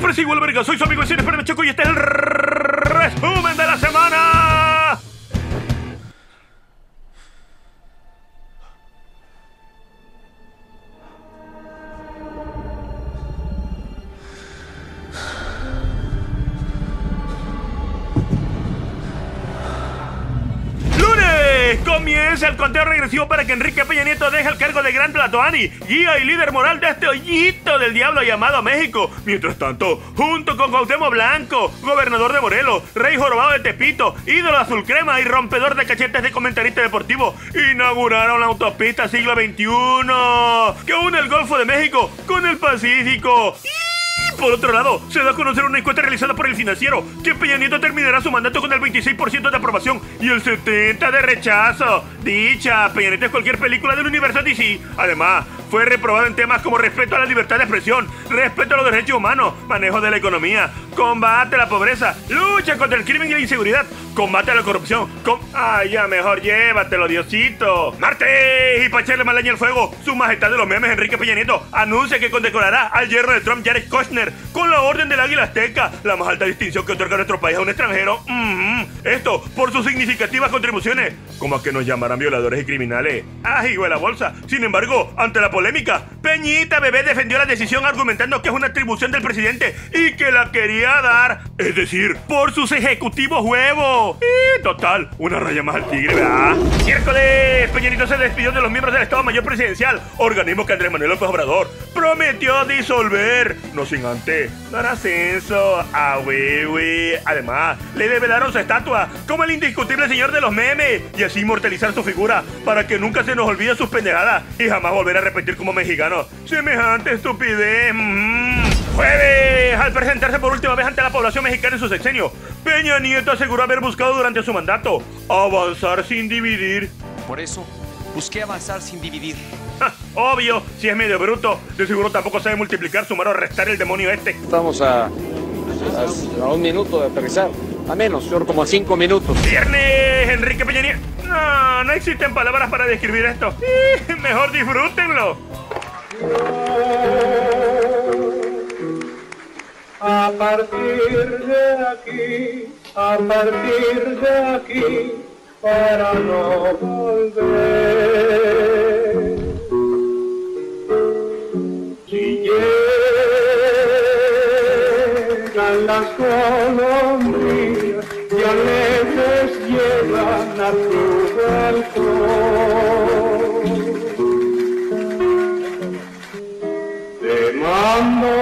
Persigo el verga, soy su amigo vecino Esperme Choco y este es el resumen de la semana. Comienza el conteo regresivo para que Enrique Peña Nieto deje el cargo de Gran Tlatoani, guía y líder moral de este hoyito del diablo llamado México. Mientras tanto, junto con Cuauhtémoc Blanco, gobernador de Morelos, rey jorobado de Tepito, ídolo azul crema y rompedor de cachetes de comentarista deportivo, inauguraron la autopista siglo XXI que une el Golfo de México con el Pacífico. Por otro lado, se da a conocer una encuesta realizada por El Financiero que Peña Nieto terminará su mandato con el 26% de aprobación y el 70% de rechazo. Dicha, Peña Nieto es cualquier película del universo DC. Además, fue reprobado en temas como respeto a la libertad de expresión, respeto a los derechos humanos, manejo de la economía, combate a la pobreza, lucha contra el crimen y la inseguridad, combate a la corrupción, ¡ay, ya mejor llévatelo, Diosito! ¡Martes! Y para echarle más leña al fuego, su majestad de los memes, Enrique Peña Nieto, anuncia que condecorará al yerno de Trump, Jared Kushner, con la Orden del Águila Azteca, la más alta distinción que otorga nuestro país a un extranjero. Esto por sus significativas contribuciones. ¿Cómo es que nos llamarán violadores y criminales? ¡Ay, güey, la bolsa! Sin embargo, ante la polémica, Peñita Bebé defendió la decisión argumentando que es una atribución del presidente y que la quería dar, es decir, por sus ejecutivos huevos. Y total, una raya más al tigre, ¿verdad? Miércoles, Peña Nieto se despidió de los miembros del Estado Mayor Presidencial, organismo que Andrés Manuel López Obrador prometió disolver, no sin antes dar ascenso a Wiwi. Además, le develaron su estatua como el indiscutible señor de los memes y así inmortalizar su figura para que nunca se nos olvide sus pendejadas y jamás volver a repetir como mexicano semejante estupidez. Jueves, al presentarse por última vez ante la población mexicana en su sexenio, Peña Nieto aseguró haber buscado durante su mandato avanzar sin dividir. Por eso, busqué avanzar sin dividir. Obvio, si es medio bruto, de seguro tampoco sabe multiplicar, sumar o restar el demonio este. Estamos a un minuto de aterrizar, a menos, como a 5 minutos. Viernes, Enrique Peña Nieto. No existen palabras para describir esto. Mejor disfrútenlo. A partir de aquí, para no volver. Si llegan las golondrinas y a veces llegan a tu balcón, te mando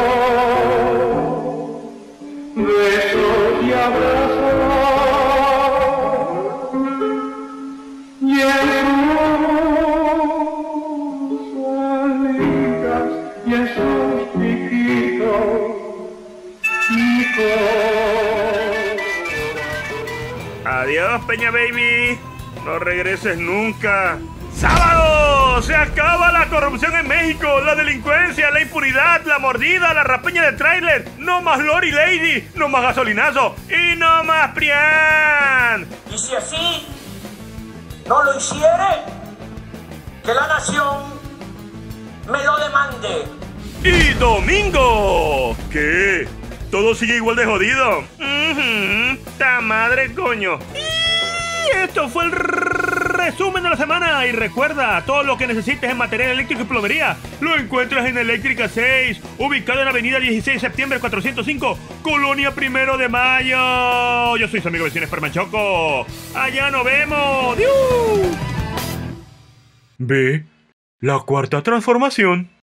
besos y abrazos y en sus salidas y en sus piquitos picos. Adiós, Peña Baby. No regreses nunca. ¡Sábado! Se acaba la corrupción en México, la delincuencia, la impunidad, la mordida, la rapiña de tráiler. No más Lori Lady, no más gasolinazo y no más Prián. Y si así no lo hiciere, que la nación me lo demande. Y domingo. ¿Qué? ¿Todo sigue igual de jodido? ¡Ta madre, coño! Y esto fue el resumen de la semana. Y recuerda, todo lo que necesites en material eléctrico y plomería lo encuentras en Eléctrica 6, ubicado en Avenida 16 de septiembre 405, Colonia 1 de Mayo. Yo soy su amigo vecino Esperme Choco. Allá nos vemos. ¡Diu! Ve la cuarta transformación.